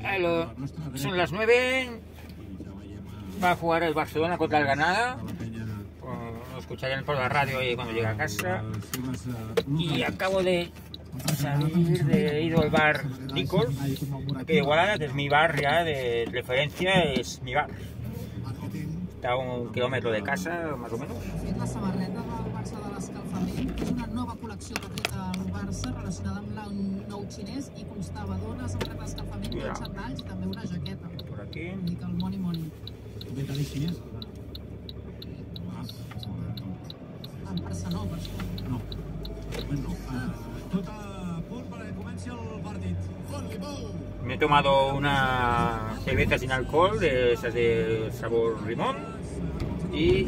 Son las 9. Va a jugar el Barcelona contra el Granada. Lo escucharán por la radio ahí cuando llegue a casa. Y acabo de salir de ir al bar Nichols, aquí de Igualada, que es mi bar ya de referencia, es mi bar. Està a 1 quilòmetre de casa, més o menys. La samarreta del Barça de l'Escalfament és una nova col·lecció que ha fet el Barça relacionada amb l'any nou xinès i constava d'una samarreta d'escalfament, uns xandalls i també una jaqueta. Por aquí. Vull dir que el moni. També tenim xinès? En Barça no, per això. No. Bueno, tot a punt perquè comenci el partit. Me he tomado una cerveza sin alcohol, de esas de sabor limón, y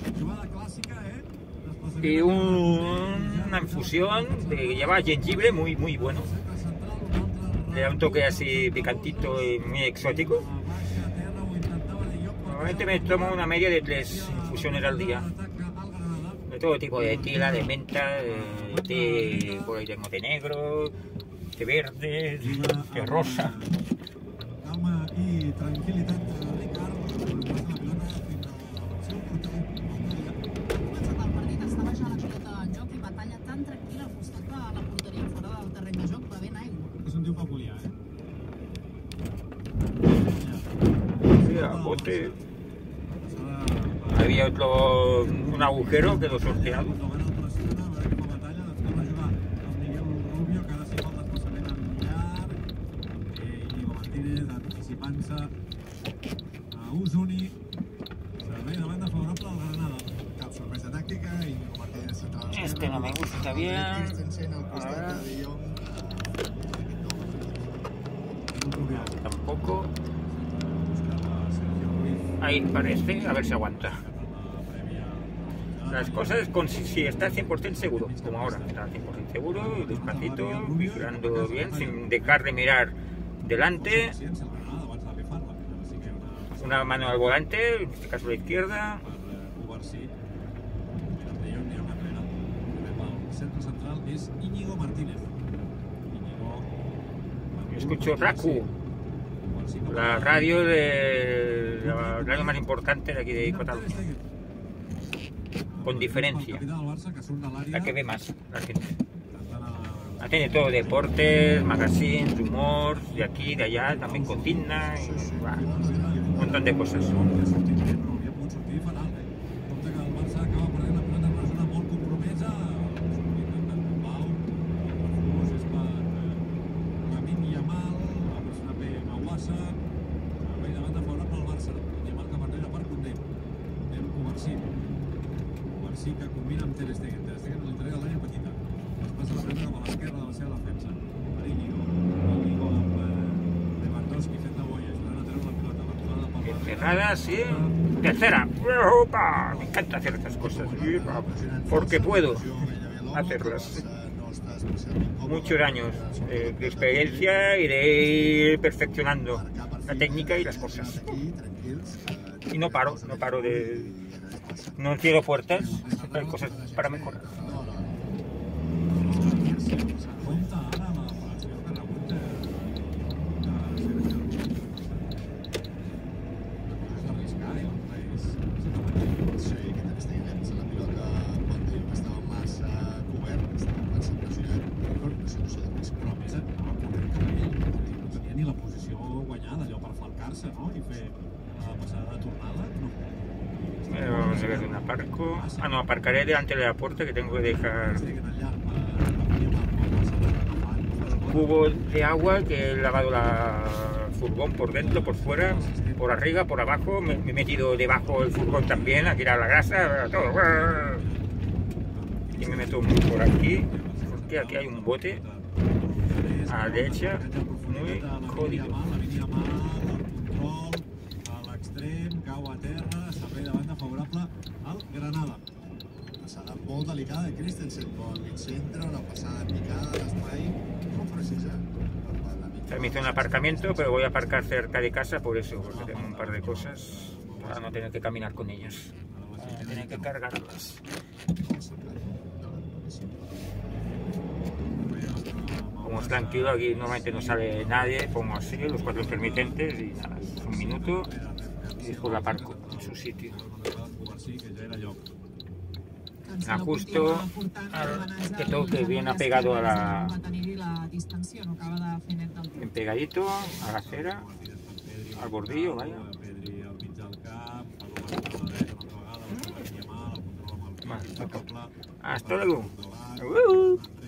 una infusión que lleva jengibre muy bueno. Le da un toque así picantito y muy exótico. Normalmente me tomo una media de 3 infusiones al día. De todo tipo, de tila, de menta, de té, por ahí tengo té negro, té verde, té rosa. Calma i tranquil·litat, Ricard. Començat el partit, estava ja la pilota en joc i batalla tan tranquil·la al costat de la porteria fora del terreny de joc, bevent aigua. És un tio peculiar, Sí, a bote. Había un agujero que lo sorteado. Anticipant-se a Usuni, servei de banda favorable al Granada. Cap sorpresa tàctica, Íñigo Martínez central. Este no me gusta bien. Tampoco. Ahí parece, a ver si aguanta. Las cosas con si está 100% seguro, como ahora, está 100% seguro, despacito, vigilando bien, sin dejar de mirar delante. Una mano al volante, en este caso la izquierda. El centre central és Íñigo Martínez. Escucho RACU, la radio más importante de aquí de Cataluña. Con diferencia, la que ve más la gente. La tiene todo, deportes, magazines, humor, de aquí, de allá, también cocina, y, un montón de cosas. Sí que combina amb Ter Stegen. Ter Stegen l'entrega a l'àrea petita. Es passa la premsa cap a l'esquerra de la seva defensa. Per Íñigo amb Lewandowski fent de boia, ajudant a treure la pilota. La pilota Cerrada, sí. Tercera. ¡Opa! Me encanta hacer estas cosas. Porque puedo hacerlas. Muchos años de experiencia y de ir perfeccionando la técnica y las cosas. Y no paro de... No cierro puertas, hay cosas para mejorar. Ni la posició guanyada, allò per falcar-se, no? I fer la passada de tornada, no. Vamos a ver dónde aparco. Ah, no, aparcaré delante de la puerta, que tengo que dejar un cubo de agua que he lavado el furgón por dentro, por fuera, por arriba, por abajo. Me he metido debajo del furgón también a tirar la grasa, todo. Y me meto por aquí, porque aquí hay un bote a la derecha, muy jodido. Cau a terra, servei de banda favorable al Granada. Passada molt delicada de Christensen, pel mig centre, una passada picada d'espai molt precisa. Me hice un aparcamiento, pero voy a aparcar cerca de casa por eso, porque tengo un par de cosas para no tener que caminar con ellas, para tener que cargarlas. como es tranquilo, aquí normalmente no sale nadie, pongo así los 4 intermitentes y nada, es un minuto y después la aparco en su sitio. Ajusto que toque bien apegado a la... bien pegadito a la acera, al bordillo, vaya. Hasta luego.